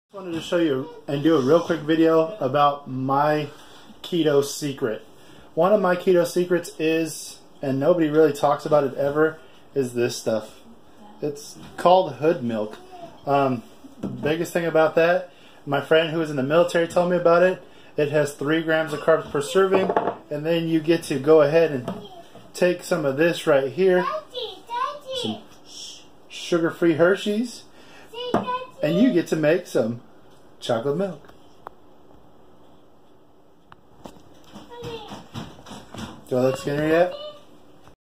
I wanted to show you and do a real quick video about my keto secret. One of my keto secrets is, and nobody really talks about it ever, is this stuff. It's called hood milk. The biggest thing about that, my friend who was in the military told me about it. It has 3 grams of carbs per serving, and then you get to go ahead and take some of this right here, some sugar-free Hershey's, and you get to make some chocolate milk. Do I look skinnier yet?